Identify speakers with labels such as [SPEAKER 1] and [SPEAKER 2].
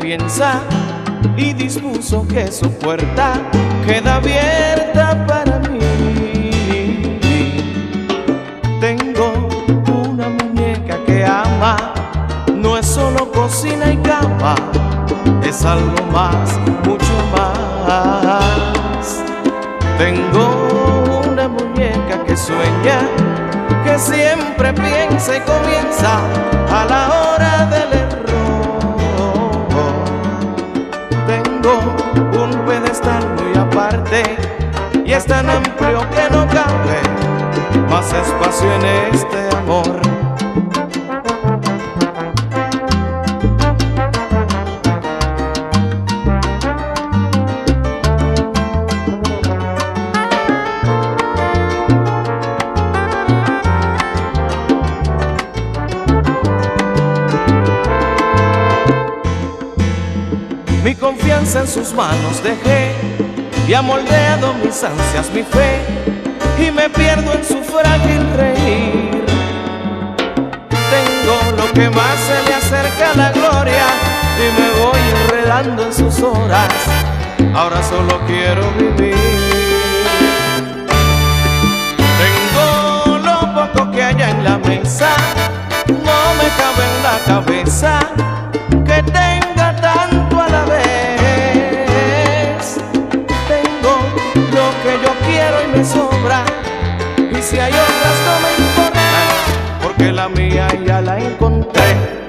[SPEAKER 1] piensa y dispuso que su puerta queda abierta para mí. Tengo una muñeca que ama, no es solo cocina y cama, es algo más, mucho más. Tengo una muñeca que sueña, que siempre piensa y comienza a la hora del error. Tengo un pedestal muy aparte y es tan amplio que no cabe más espacio en este amor. Mi confianza en sus manos dejé y ha moldeado mis ansias, mi fe, y me pierdo en su frágil reír. Tengo lo que más se le acerca a la gloria y me voy enredando en sus horas. Ahora solo quiero vivir. Tengo lo poco que hay en la mesa, no me cabe en la cabeza que tenga tanto a la vez. Tengo lo que yo quiero y me sobra, y si hay otras no me importa, porque la mía ya la encontré.